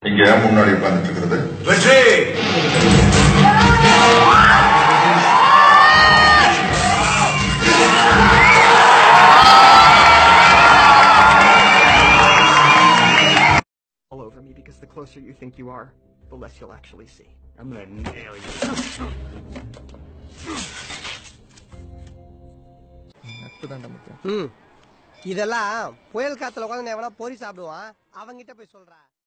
இங்க முன்னாடி உட்கார்ந்துட்டு இருக்கிறது வெற்றி. All over me because the closer you think you are, the less you'll actually see. I'm gonna nail you. இதெல்லாம் புயல் காத்துல உட்காந்து எவனா பொறி சாப்பிடுவான் அவங்கிட்ட போய் சொல்றா.